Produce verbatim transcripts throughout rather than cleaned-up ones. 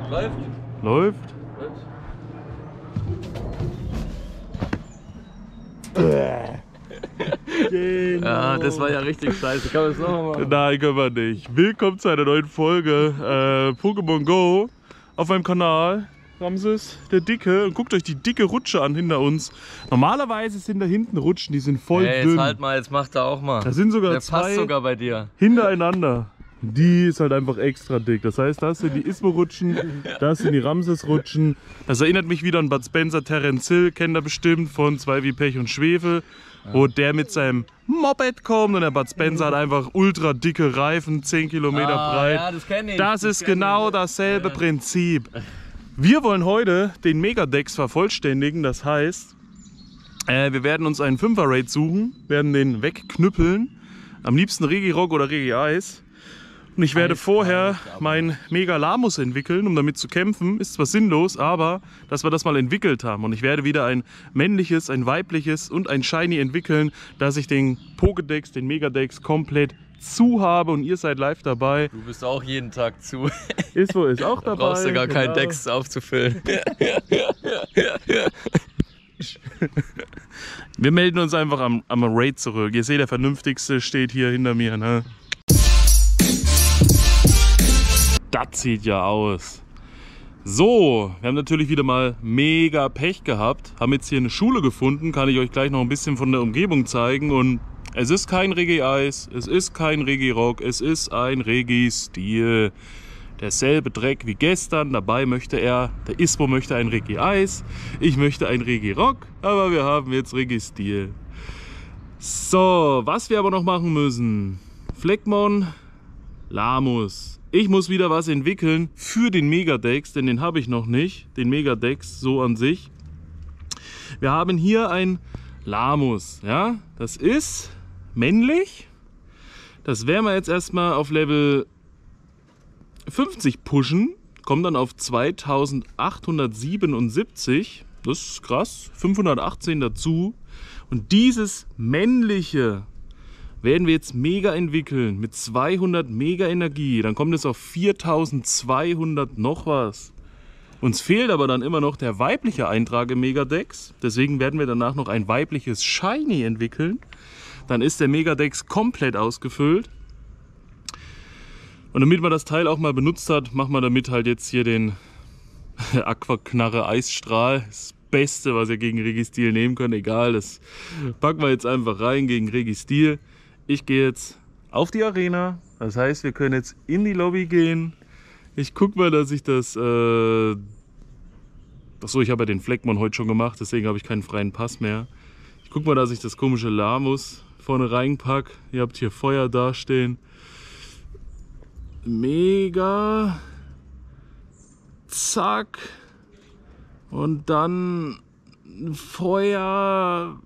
Läuft. Läuft. Genau. Ja, das war ja richtig scheiße. Kann man das nochmal machen? Nein, können wir nicht. Willkommen zu einer neuen Folge äh, Pokémon Go auf meinem Kanal. Ramses, der Dicke. Und guckt euch die dicke Rutsche an hinter uns. Normalerweise sind da hinten Rutschen, die sind voll hey, dünn. Jetzt halt mal, jetzt macht er auch mal. Da sind sogar der zwei passt sogar bei dir. Hintereinander. Die ist halt einfach extra dick. Das heißt, das sind die Ismo-Rutschen, das sind die Ramses-Rutschen. Das erinnert mich wieder an Bud Spencer Terence Hill, kennt ihr bestimmt, von Zwei wie Pech und Schwefel. Wo der mit seinem Moped kommt und der Bud Spencer hat einfach ultra dicke Reifen, zehn Kilometer ah, breit. Ja, das kenn ich. Das, das ist genau ich. dasselbe ja. Prinzip. Wir wollen heute den Megadex vervollständigen, das heißt, äh, wir werden uns einen Fünfer-Raid suchen, werden den wegknüppeln, am liebsten Regirock oder Regi-Eis. Und ich werde vorher meinen Mega-Lamus entwickeln, um damit zu kämpfen. Ist zwar sinnlos, aber dass wir das mal entwickelt haben. Und ich werde wieder ein männliches, ein weibliches und ein Shiny entwickeln, dass ich den Pokédex, den Megadex komplett zu habe und ihr seid live dabei. Du bist auch jeden Tag zu. Ist wo ist auch dabei. Du brauchst du gar genau. keinen Dex aufzufüllen. Wir melden uns einfach am, am Raid zurück. Ihr seht, der Vernünftigste steht hier hinter mir. Ne? Das sieht ja aus. So, wir haben natürlich wieder mal mega Pech gehabt. Haben jetzt hier eine Schule gefunden. Kann ich euch gleich noch ein bisschen von der Umgebung zeigen. Und es ist kein Regi-Eis, es ist kein Regirock, es ist ein Regi-Stil. Derselbe Dreck wie gestern. Dabei möchte er, der Ismo möchte ein Regi-Eis. Ich möchte ein Regirock. Aber wir haben jetzt Regi-Stil. So, was wir aber noch machen müssen. Fleckmon, Lamus. Ich muss wieder was entwickeln für den Megadex, denn den habe ich noch nicht. Den Megadex so an sich. Wir haben hier ein Lamus. Ja? Das ist männlich. Das werden wir jetzt erstmal auf Level fünfzig pushen. Kommt dann auf zweitausendachthundertsiebenundsiebzig. Das ist krass. fünfhundertachtzehn dazu. Und dieses männliche werden wir jetzt mega entwickeln mit zweihundert Mega Energie. Dann kommt es auf viertausendzweihundert noch was. Uns fehlt aber dann immer noch der weibliche Eintrag im Megadex. Deswegen werden wir danach noch ein weibliches Shiny entwickeln. Dann ist der Megadex komplett ausgefüllt. Und damit man das Teil auch mal benutzt hat, machen wir damit halt jetzt hier den Aquaknarre Eisstrahl. Das Beste, was ihr gegen Regi-Stil nehmen könnt. Egal, das packen wir jetzt einfach rein gegen Regi-Stil. Ich gehe jetzt auf die Arena, das heißt, wir können jetzt in die Lobby gehen. Ich gucke mal, dass ich das... Äh Achso, ich habe ja den Fleckmon heute schon gemacht, deswegen habe ich keinen freien Pass mehr. Ich gucke mal, dass ich das komische Lamus vorne reinpacke. Ihr habt hier Feuer dastehen. Mega. Zack. Und dann Feuer.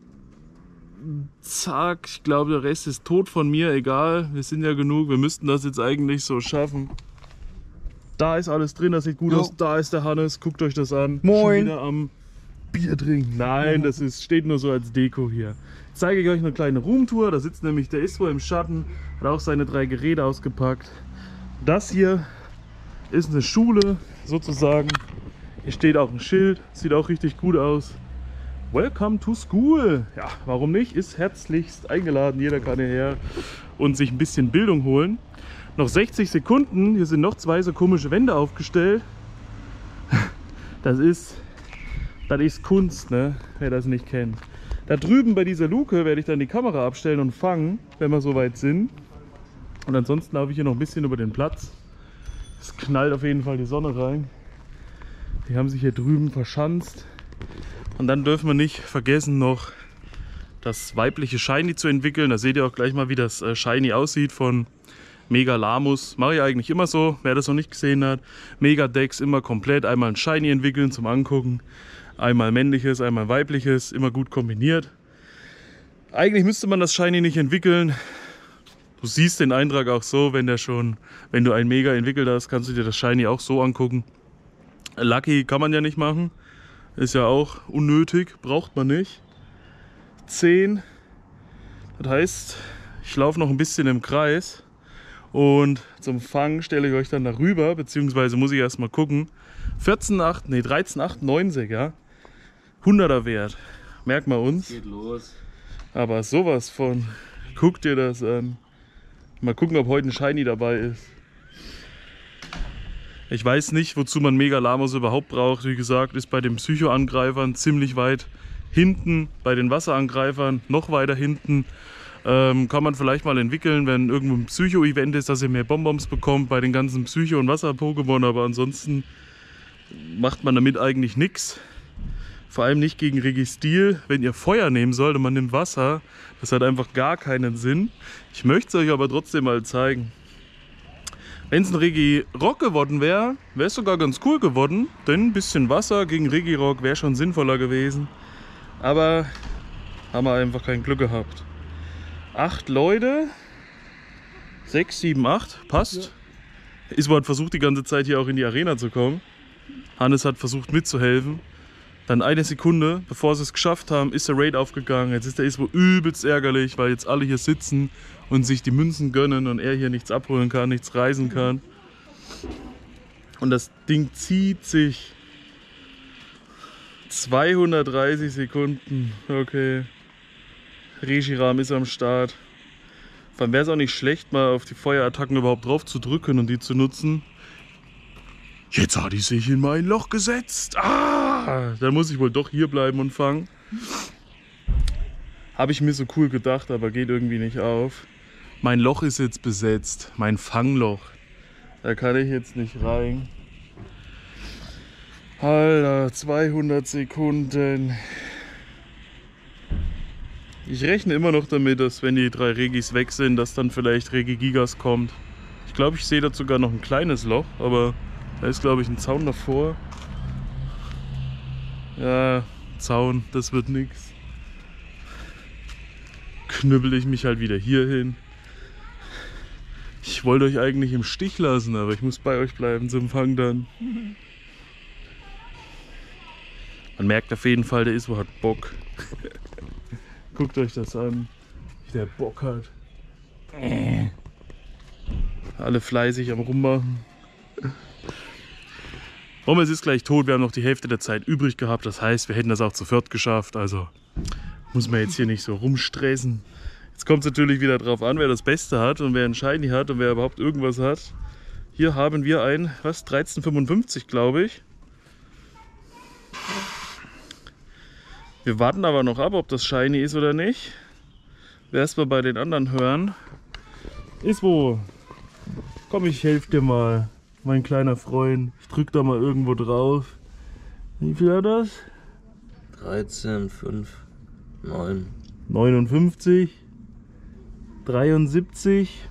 Zack, ich glaube, der Rest ist tot von mir, egal, wir sind ja genug, wir müssten das jetzt eigentlich so schaffen. Da ist alles drin, das sieht gut jo. aus, da ist der Hannes, guckt euch das an. Moin! Schon wieder am Bier trinken. Nein, das ist, steht nur so als Deko hier. Jetzt zeige ich euch eine kleine Roomtour, da sitzt nämlich der Ismo im Schatten, hat auch seine drei Geräte ausgepackt. Das hier ist eine Schule, sozusagen. Hier steht auch ein Schild, sieht auch richtig gut aus. Welcome to school. Ja, warum nicht? Ist herzlichst eingeladen. Jeder kann hierher und sich ein bisschen Bildung holen. Noch sechzig Sekunden. Hier sind noch zwei so komische Wände aufgestellt. Das ist, das ist Kunst, ne? Wer das nicht kennt. Da drüben bei dieser Luke werde ich dann die Kamera abstellen und fangen, wenn wir soweit sind. Und ansonsten laufe ich hier noch ein bisschen über den Platz. Es knallt auf jeden Fall die Sonne rein. Die haben sich hier drüben verschanzt. Und dann dürfen wir nicht vergessen, noch das weibliche Shiny zu entwickeln. Da seht ihr auch gleich mal, wie das Shiny aussieht von Mega Lamus. Mache ich eigentlich immer so, wer das noch nicht gesehen hat. Megadex immer komplett. Einmal ein Shiny entwickeln zum Angucken. Einmal männliches, einmal weibliches. Immer gut kombiniert. Eigentlich müsste man das Shiny nicht entwickeln. Du siehst den Eintrag auch so, wenn der schon, wenn du ein Mega entwickelt hast, kannst du dir das Shiny auch so angucken. Lucky kann man ja nicht machen. Ist ja auch unnötig, braucht man nicht. zehn. Das heißt, ich laufe noch ein bisschen im Kreis Und zum Fang stelle ich euch dann darüber, beziehungsweise muss ich erstmal gucken. vierzehn Komma acht, nee, dreizehn Komma achtundneunzig, ja. hunderter Wert. Merkt mal uns. Geht los. Aber sowas von. Guck dir das an. Mal gucken, ob heute ein Shiny dabei ist. Ich weiß nicht, wozu man Megalamos überhaupt braucht. Wie gesagt, ist bei den Psycho-Angreifern ziemlich weit hinten. Bei den Wasserangreifern noch weiter hinten. Ähm, kann man vielleicht mal entwickeln, wenn irgendwo ein Psycho-Event ist, dass ihr mehr Bonbons bekommt bei den ganzen Psycho- und Wasser-Pokémon. Aber ansonsten macht man damit eigentlich nichts. Vor allem nicht gegen Registil. Wenn ihr Feuer nehmen sollt und man nimmt Wasser, das hat einfach gar keinen Sinn. Ich möchte es euch aber trotzdem mal zeigen. Wenn es ein Regirock geworden wäre, wäre es sogar ganz cool geworden. Denn ein bisschen Wasser gegen Regirock wäre schon sinnvoller gewesen. Aber haben wir einfach kein Glück gehabt. Acht Leute. Sechs, sieben, acht. Passt. Ja. Iswo hat versucht die ganze Zeit hier auch in die Arena zu kommen. Hannes hat versucht mitzuhelfen. Dann eine Sekunde, bevor sie es geschafft haben, ist der Raid aufgegangen. Jetzt ist der Iswo übelst ärgerlich, weil jetzt alle hier sitzen und sich die Münzen gönnen und er hier nichts abholen kann, nichts reisen kann. Und das Ding zieht sich zweihundertdreißig Sekunden. Okay. Reshiram ist am Start. Dann wäre es auch nicht schlecht, mal auf die Feuerattacken überhaupt drauf zu drücken und die zu nutzen. Jetzt hat die sich in mein Loch gesetzt. Ah, dann muss ich wohl doch hier bleiben und fangen. Habe ich mir so cool gedacht, aber geht irgendwie nicht auf. Mein Loch ist jetzt besetzt. Mein Fangloch. Da kann ich jetzt nicht rein. Alter, zweihundert Sekunden. Ich rechne immer noch damit, dass wenn die drei Regis weg sind, dass dann vielleicht Regigigas kommt. Ich glaube, ich sehe da sogar noch ein kleines Loch, aber da ist, glaube ich, ein Zaun davor. Ja, Zaun, das wird nix. Knüppel ich mich halt wieder hier hin. Ich wollte euch eigentlich im Stich lassen, aber ich muss bei euch bleiben zum Fang dann. Man merkt auf jeden Fall, der Iswo hat Bock. Guckt euch das an, wie der Bock hat. Alle fleißig am Rummachen. Rommels ist gleich tot, wir haben noch die Hälfte der Zeit übrig gehabt. Das heißt, wir hätten das auch zu viert geschafft. Also muss man jetzt hier nicht so rumstressen. Jetzt kommt es natürlich wieder drauf an, wer das Beste hat und wer ein Shiny hat und wer überhaupt irgendwas hat. Hier haben wir ein, was, dreizehn fünfundfünfzig, glaube ich. Wir warten aber noch ab, ob das Shiny ist oder nicht. Wir erst mal bei den anderen hören. Iswo, komm, ich helfe dir mal, mein kleiner Freund. Ich drück da mal irgendwo drauf. Wie viel hat das? dreizehn, fünf, neun. neunundfünfzig. dreiundsiebzig.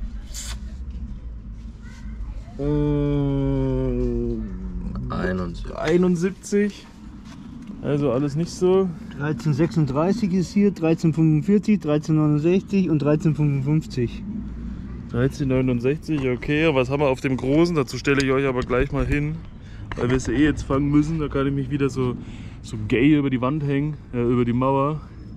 einundsiebzig. einundsiebzig. Also alles nicht so. dreizehn sechsunddreißig ist hier, dreizehn fünfundvierzig, dreizehn neunundsechzig und dreizehn fünfundfünfzig. dreizehn neunundsechzig, okay. Was haben wir auf dem Großen? Dazu stelle ich euch aber gleich mal hin. Weil wir es eh jetzt fangen müssen. Da kann ich mich wieder so, so gay über die Wand hängen, äh, über die Mauer.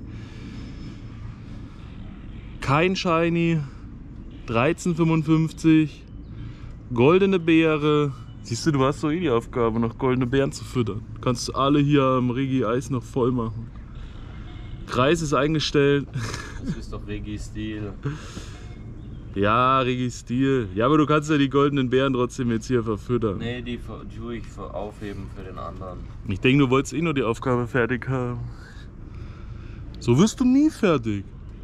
Kein Shiny. dreizehn fünfundfünfzig. Goldene Beere. Siehst du, du hast so eh die Aufgabe, noch goldene Beeren zu füttern. Kannst du alle hier am Regi-Eis noch voll machen. Kreis ist eingestellt. Das ist doch Regi-Stil. Ja, Regi-Stil. Ja, aber du kannst ja die goldenen Beeren trotzdem jetzt hier verfüttern. Nee, die tue ich aufheben für den anderen. Ich denke, du wolltest eh nur die Aufgabe fertig haben. So wirst du nie fertig.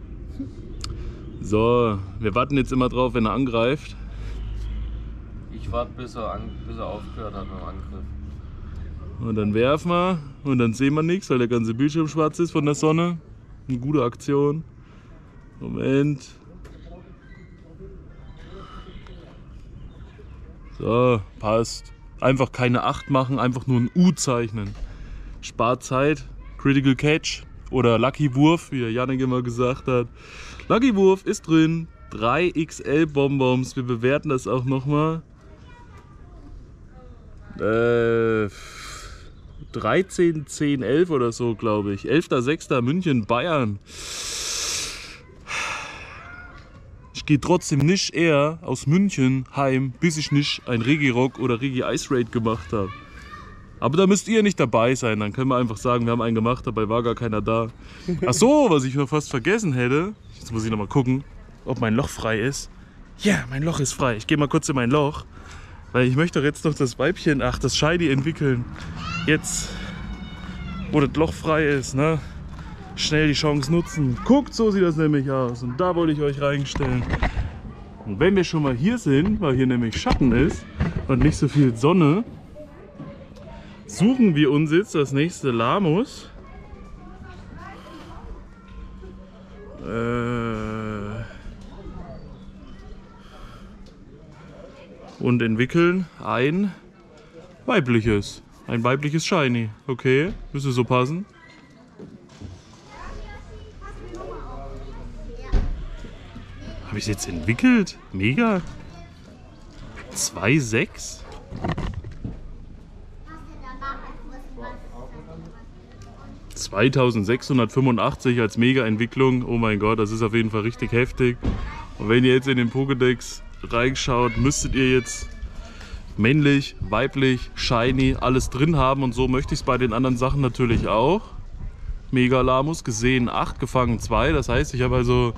So, wir warten jetzt immer drauf, wenn er angreift. Ich warte, bis er, an, bis er aufgehört hat mit dem Angriff. Und dann werfen wir und dann sehen wir nichts, weil der ganze Bildschirm schwarz ist von der Sonne. Eine gute Aktion. Moment. So, passt. Einfach keine acht machen, einfach nur ein U zeichnen. Spart Zeit. Critical Catch oder Lucky Wurf, wie der Jannik immer gesagt hat. Lucky Wurf ist drin. drei X L Bonbons. Wir bewerten das auch nochmal. Äh, dreizehn, zehn, elf oder so, glaube ich. elfter sechster München, Bayern. Ich gehe trotzdem nicht eher aus München heim, bis ich nicht ein Regirock oder Regi Ice Raid gemacht habe. Aber da müsst ihr nicht dabei sein, dann können wir einfach sagen, wir haben einen gemacht, dabei war gar keiner da. Ach so, was ich noch fast vergessen hätte. Jetzt muss ich noch mal gucken, ob mein Loch frei ist. Ja, mein Loch ist frei. Ich gehe mal kurz in mein Loch, weil ich möchte doch jetzt noch das Weibchen, ach, das Shiny entwickeln. Jetzt, wo das Loch frei ist, ne? Schnell die Chance nutzen. Guckt, so sieht das nämlich aus. Und da wollte ich euch reinstellen. Und wenn wir schon mal hier sind, weil hier nämlich Schatten ist und nicht so viel Sonne, suchen wir uns jetzt das nächste Lamus. Äh und entwickeln ein weibliches. Ein weibliches Shiny. Okay, müsste so passen. Habe ich es jetzt entwickelt? Mega. zwei Komma sechs. zweitausendsechshundertfünfundachtzig als Mega-Entwicklung. Oh mein Gott, das ist auf jeden Fall richtig heftig. Und wenn ihr jetzt in den Pokédex reinschaut, müsstet ihr jetzt männlich, weiblich, shiny, alles drin haben. Und so möchte ich es bei den anderen Sachen natürlich auch. Mega Lamus, gesehen acht, gefangen zwei. Das heißt, ich habe also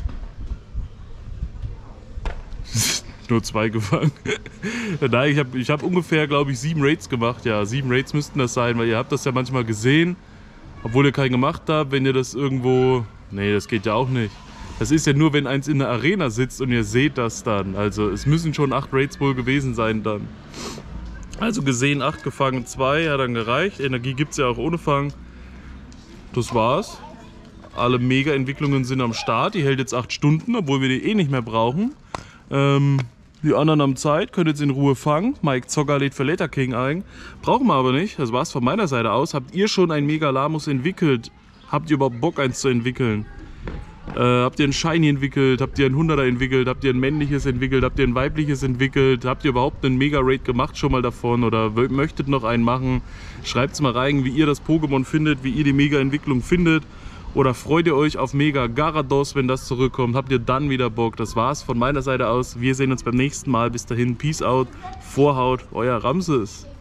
nur zwei gefangen. Nein, ich habe ich hab ungefähr, glaube ich, sieben Raids gemacht. Ja, sieben Raids müssten das sein, weil ihr habt das ja manchmal gesehen, obwohl ihr keinen gemacht habt, wenn ihr das irgendwo... Nee, das geht ja auch nicht. Das ist ja nur, wenn eins in der Arena sitzt und ihr seht das dann. Also es müssen schon acht Raids wohl gewesen sein dann. Also gesehen acht, gefangen zwei, hat dann gereicht. Energie gibt es ja auch ohne Fang. Das war's. Alle Mega-Entwicklungen sind am Start. Die hält jetzt acht Stunden, obwohl wir die eh nicht mehr brauchen. Ähm, die anderen haben Zeit, könnt jetzt in Ruhe fangen. Mike Zocker lädt für Later King ein. Brauchen wir aber nicht. Das war's von meiner Seite aus. Habt ihr schon ein Mega Lamus entwickelt? Habt ihr überhaupt Bock, eins zu entwickeln? Äh, habt ihr ein Shiny entwickelt? Habt ihr ein hunderter entwickelt? Habt ihr ein männliches entwickelt? Habt ihr ein weibliches entwickelt? Habt ihr überhaupt einen Mega Raid gemacht schon mal davon? Oder möchtet noch einen machen? Schreibt's mal rein, wie ihr das Pokémon findet, wie ihr die Mega Entwicklung findet. Oder freut ihr euch auf Mega Garados, wenn das zurückkommt? Habt ihr dann wieder Bock? Das war's von meiner Seite aus. Wir sehen uns beim nächsten Mal. Bis dahin, Peace out, Vorhaut, euer Ramses.